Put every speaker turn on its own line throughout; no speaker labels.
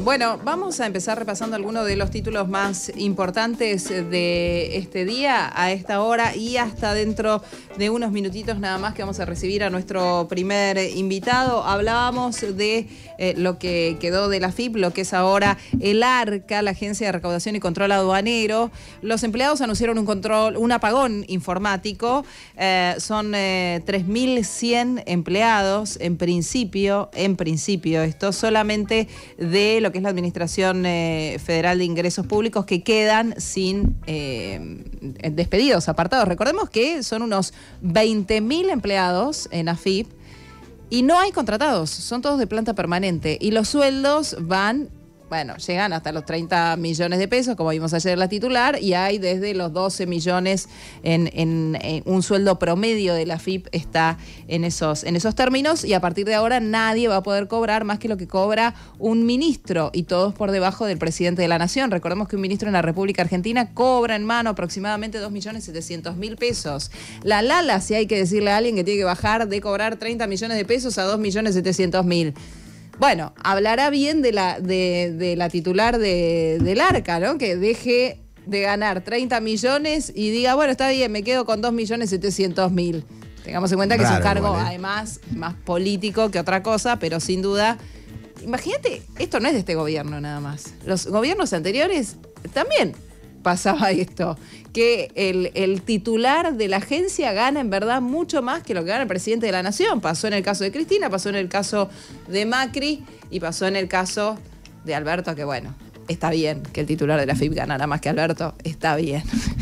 Bueno, vamos a empezar repasando algunos de los títulos más importantes de este día, a esta hora y hasta dentro de unos minutitos nada más que vamos a recibir a nuestro primer invitado. Hablábamos de lo que quedó de la AFIP, lo que es ahora el ARCA, la Agencia de Recaudación y Control Aduanero. Los empleados anunciaron un apagón informático. Son 3.100 empleados en principio, esto solamente de lo que es la Administración Federal de Ingresos Públicos, que quedan sin despedidos, apartados. Recordemos que son unos 20.000 empleados en AFIP y no hay contratados, son todos de planta permanente y los sueldos llegan hasta los 30 millones de pesos, como vimos ayer en la titular, y hay desde los 12 millones en un sueldo promedio de la AFIP está en esos términos, y a partir de ahora nadie va a poder cobrar más que lo que cobra un ministro, y todos por debajo del presidente de la Nación. Recordemos que un ministro en la República Argentina cobra en mano aproximadamente 2.700.000 pesos. La Lala, si hay que decirle a alguien que tiene que bajar de cobrar 30 millones de pesos a 2.700.000. Bueno, hablará bien de la titular del ARCA, ¿no? Que deje de ganar 30 millones y diga, bueno, está bien, me quedo con 2.700.000. Tengamos en cuenta que es un cargo, además, más político que otra cosa, pero sin duda, imagínate, esto no es de este gobierno nada más. Los gobiernos anteriores también pasaba esto, que el titular de la agencia gana en verdad mucho más que lo que gana el presidente de la Nación. Pasó en el caso de Cristina, pasó en el caso de Macri y pasó en el caso de Alberto, que bueno, está bien que el titular de la AFIP ganara más que Alberto, está bien.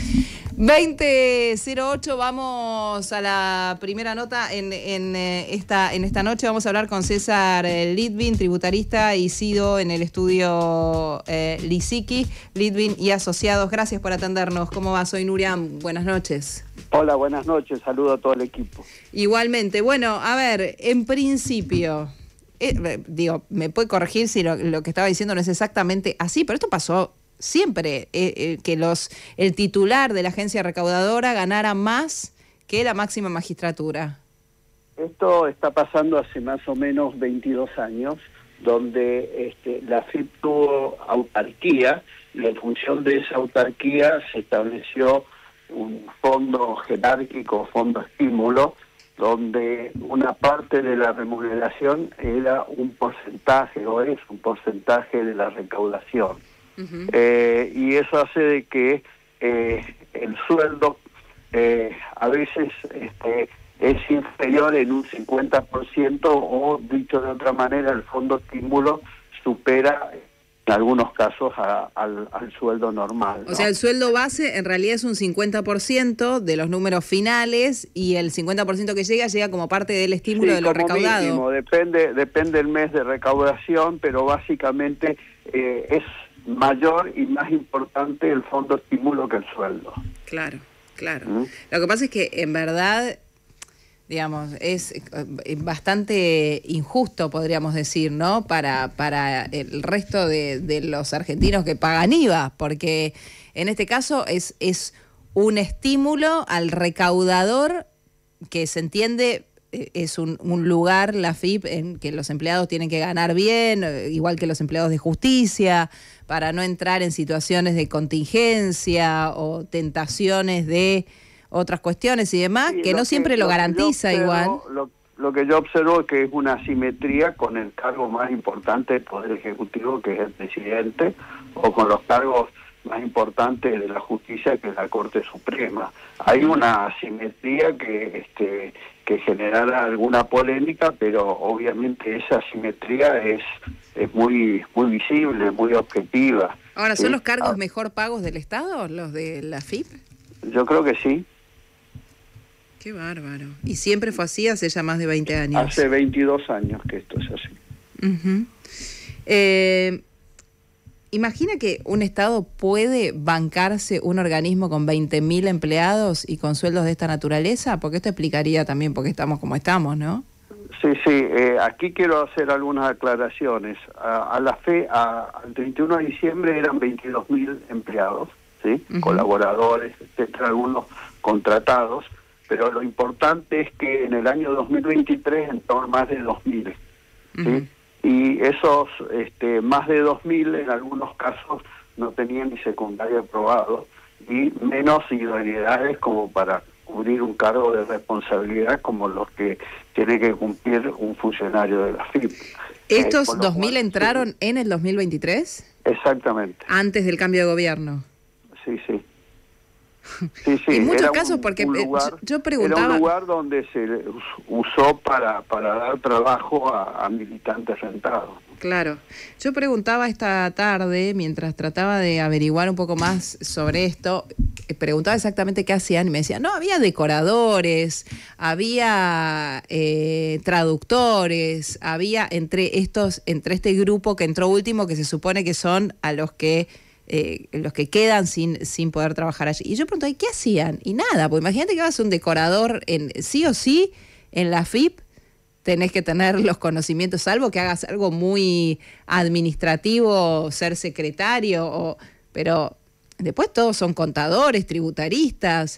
20:08, vamos a la primera nota en esta noche. Vamos a hablar con César Litvin, tributarista y SIDO en el estudio Lisicki, Litvin y Asociados. Gracias por atendernos. ¿Cómo va? Soy Nuriam. Buenas noches.
Hola, buenas noches. Saludo a todo el equipo.
Igualmente. Bueno, a ver, en principio, me puede corregir si lo que estaba diciendo no es exactamente así, pero esto pasó siempre, que el titular de la agencia recaudadora ganara más que la máxima magistratura.
Esto está pasando hace más o menos 22 años, donde la AFIP tuvo autarquía y en función de esa autarquía se estableció un fondo jerárquico, fondo estímulo, donde una parte de la remuneración era un porcentaje, o es un porcentaje de la recaudación. Uh-huh. Y eso hace de que el sueldo a veces es inferior en un 50%, o dicho de otra manera, el fondo estímulo supera en algunos casos al sueldo normal, ¿no?
O sea, el sueldo base en realidad es un 50% de los números finales, y el 50% que llega como parte del estímulo de lo recaudado.
Mínimo, depende el mes de recaudación, pero básicamente es mayor y más importante el fondo estímulo que el sueldo. Claro.
Lo que pasa es que en verdad, digamos, es bastante injusto, podríamos decir, ¿no? Para el resto de los argentinos que pagan IVA, porque en este caso es un estímulo al recaudador, que se entiende es un lugar, la AFIP, en que los empleados tienen que ganar bien, igual que los empleados de justicia, para no entrar en situaciones de contingencia o tentaciones de otras cuestiones y demás, sí, que no siempre lo garantiza igual.
Lo que yo observo es que es una asimetría con el cargo más importante del Poder Ejecutivo, que es el presidente, o con los cargos más importantes de la justicia, que es la Corte Suprema. Hay una asimetría que generará alguna polémica, pero obviamente esa asimetría es muy visible, muy objetiva.
Ahora, ¿son los cargos mejor pagos del Estado, los de la AFIP?
Yo creo que sí.
Qué bárbaro. ¿Y siempre fue así, hace ya más de 20 años?
Hace 22 años que esto es así.
Uh-huh. Imagina que un Estado puede bancarse un organismo con 20.000 empleados y con sueldos de esta naturaleza, porque esto explicaría también por qué estamos como estamos, ¿no?
Sí, aquí quiero hacer algunas aclaraciones. Al 31 de diciembre eran 22.000 empleados, ¿sí? Uh-huh. Colaboradores, etcétera, algunos contratados, pero lo importante es que en el año 2023 entraron más de 2.000, ¿sí? Uh-huh. y esos más de 2.000 en algunos casos no tenían ni secundario aprobado y menos idoneidades como para cubrir un cargo de responsabilidad como los que tiene que cumplir un funcionario de la FIP.
¿Estos 2.000 entraron en el 2023?
Exactamente.
Antes del cambio de gobierno.
Sí, sí. Sí, sí.
En muchos casos, porque yo preguntaba...
Era un lugar donde se usó para dar trabajo a militantes rentados.
Claro. Yo preguntaba esta tarde, mientras trataba de averiguar un poco más sobre esto, preguntaba exactamente qué hacían y me decían, no, había decoradores, había traductores, había entre este grupo que entró último, que se supone que son a los que quedan sin poder trabajar allí. Y yo pregunté, ¿qué hacían? Y nada, pues imagínate que vas a un decorador, sí o sí, en la FIP, tenés que tener los conocimientos, salvo que hagas algo muy administrativo, ser secretario, pero después todos son contadores, tributaristas.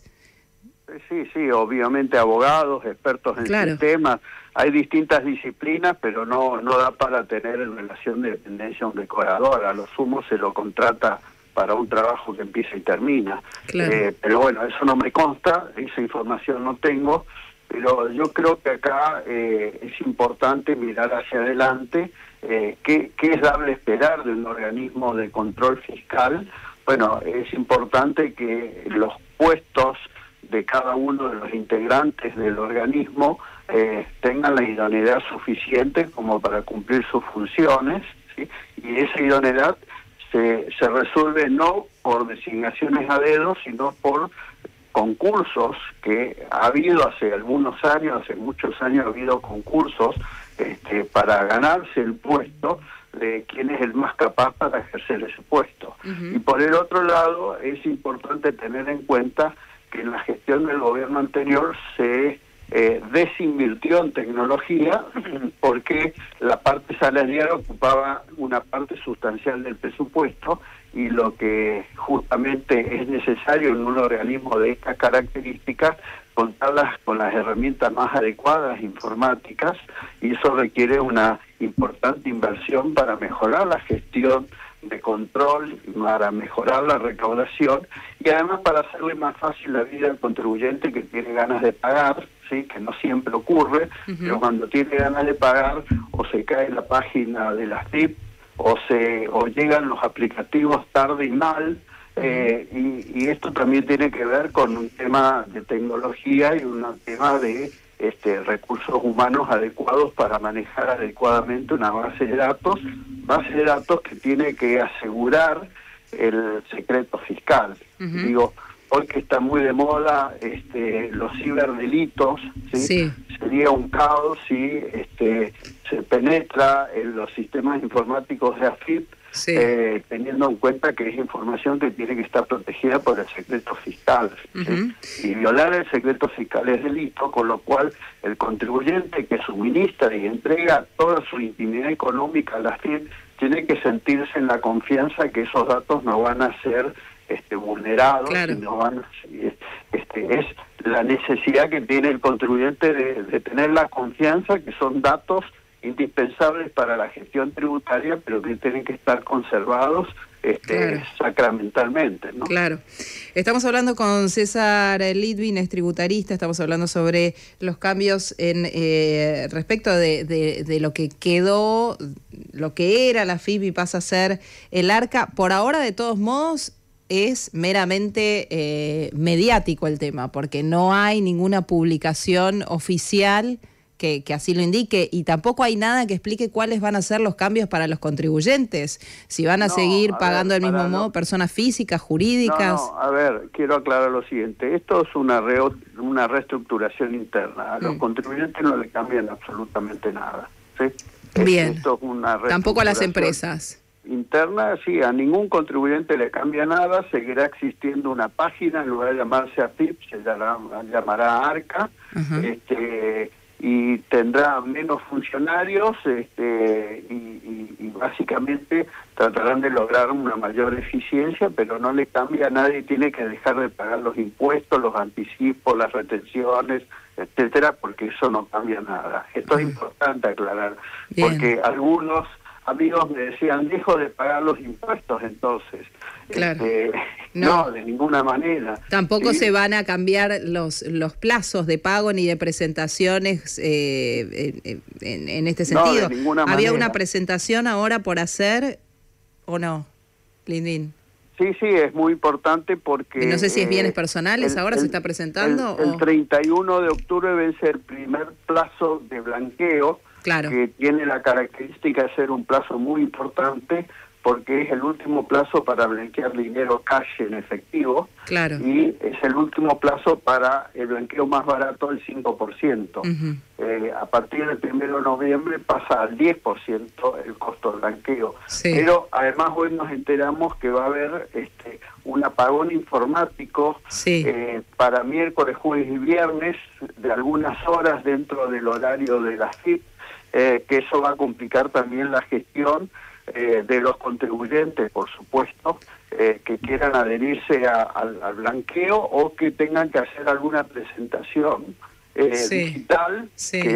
Sí, sí, obviamente abogados, expertos en sistemas. Hay distintas disciplinas, pero no da para tener en relación de dependencia un decorador. A lo sumo se lo contrata para un trabajo que empieza y termina. Claro. Pero bueno, eso no me consta, esa información no tengo, pero yo creo que acá es importante mirar hacia adelante qué es dable esperar de un organismo de control fiscal. Bueno, es importante que los puestos de cada uno de los integrantes del organismo tengan la idoneidad suficiente como para cumplir sus funciones, ¿sí? Y esa idoneidad se resuelve no por designaciones a dedo, sino por concursos que ha habido hace algunos años, hace muchos años ha habido concursos para ganarse el puesto de quién es el más capaz para ejercer ese puesto. Y por el otro lado, es importante tener en cuenta que en la gestión del gobierno anterior se desinvirtió en tecnología porque la parte salarial ocupaba una parte sustancial del presupuesto y lo que justamente es necesario en un organismo de estas características, contarlas con las herramientas más adecuadas informáticas, y eso requiere una importante inversión para mejorar la gestión de control, para mejorar la recaudación y además para hacerle más fácil la vida al contribuyente que tiene ganas de pagar, ¿sí? Que no siempre ocurre, pero cuando tiene ganas de pagar o se cae la página de las TIP o llegan los aplicativos tarde y mal, y esto también tiene que ver con un tema de tecnología y un tema de recursos humanos adecuados para manejar adecuadamente una base de datos que tiene que asegurar el secreto fiscal. Digo, hoy que está muy de moda los ciberdelitos, ¿sí? Sería un caos si se penetra en los sistemas informáticos de AFIP, teniendo en cuenta que es información que tiene que estar protegida por el secreto fiscal, ¿sí? Y violar el secreto fiscal es delito, con lo cual el contribuyente que suministra y entrega toda su intimidad económica a la FIP tiene que sentirse en la confianza que esos datos no van a ser vulnerados, y no van es la necesidad que tiene el contribuyente de tener la confianza que son datos indispensables para la gestión tributaria, pero que tienen que estar conservados sacramentalmente, ¿no?
Claro. Estamos hablando con César Litvin, es tributarista, estamos hablando sobre los cambios respecto de lo que quedó, lo que era la FIP y pasa a ser el ARCA. Por ahora, de todos modos, es meramente mediático el tema, porque no hay ninguna publicación oficial que así lo indique, y tampoco hay nada que explique cuáles van a ser los cambios para los contribuyentes, si van a seguir pagando del mismo modo personas físicas, jurídicas.
A ver, quiero aclarar lo siguiente, esto es una reestructuración interna, a los contribuyentes no le cambian absolutamente nada, ¿sí?
Bien,
esto es una
tampoco a las empresas.
Interna, sí, a ningún contribuyente le cambia nada, seguirá existiendo una página, en lugar de llamarse AFIP, se llamará ARCA, y tendrá menos funcionarios y básicamente tratarán de lograr una mayor eficiencia, pero no le cambia, nadie tiene que dejar de pagar los impuestos, los anticipos, las retenciones, etcétera, porque eso no cambia nada. Esto es importante aclarar, porque algunos amigos me decían, dejo de pagar los impuestos entonces.
Claro.
No, de ninguna manera.
Tampoco se van a cambiar los plazos de pago ni de presentaciones en este sentido.
No, de ninguna
¿Había
manera.
una presentación ahora por hacer o no, Lindín?
Sí, es muy importante porque...
Y no sé si es bienes personales, ahora se está presentando.
El 31 de octubre vence el primer plazo de blanqueo,
claro,
que tiene la característica de ser un plazo muy importante porque es el último plazo para blanquear dinero cash en efectivo,
claro,
y es el último plazo para el blanqueo más barato, el 5%. A partir del 1 de noviembre pasa al 10% el costo del blanqueo.
Sí.
Pero además hoy nos enteramos que va a haber un apagón informático para miércoles, jueves y viernes de algunas horas dentro del horario de la FIP, que eso va a complicar también la gestión de los contribuyentes, por supuesto, que quieran adherirse al blanqueo o que tengan que hacer alguna presentación digital,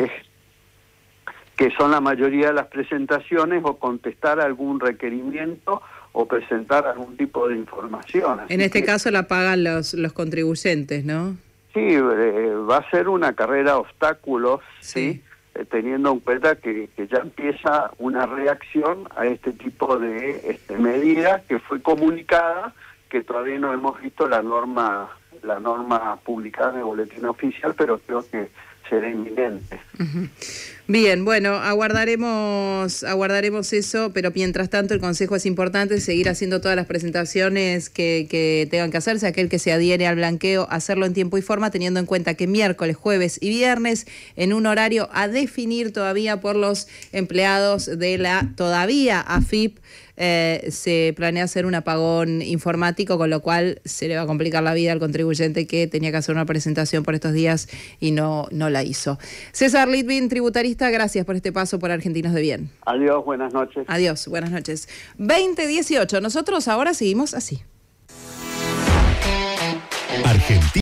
que son la mayoría de las presentaciones, o contestar algún requerimiento o presentar algún tipo de información. Así
en este caso la pagan los contribuyentes, ¿no?
Sí, va a ser una carrera de obstáculos, ¿sí? Teniendo en cuenta que ya empieza una reacción a este tipo de medida que fue comunicada, que todavía no hemos visto la norma publicada en el boletín oficial, pero creo que será inminente.
Bien, bueno, aguardaremos eso, pero mientras tanto el consejo es importante seguir haciendo todas las presentaciones que tengan que hacerse, aquel que se adhiere al blanqueo, hacerlo en tiempo y forma, teniendo en cuenta que miércoles, jueves y viernes, en un horario a definir todavía por los empleados de la todavía AFIP, se planea hacer un apagón informático, con lo cual se le va a complicar la vida al contribuyente que tenía que hacer una presentación por estos días y no la hizo. César Litvin, tributarista, gracias por este paso por Argentinos de Bien.
Adiós, buenas noches.
Adiós, buenas noches. 20:18, nosotros ahora seguimos así.
Argentina.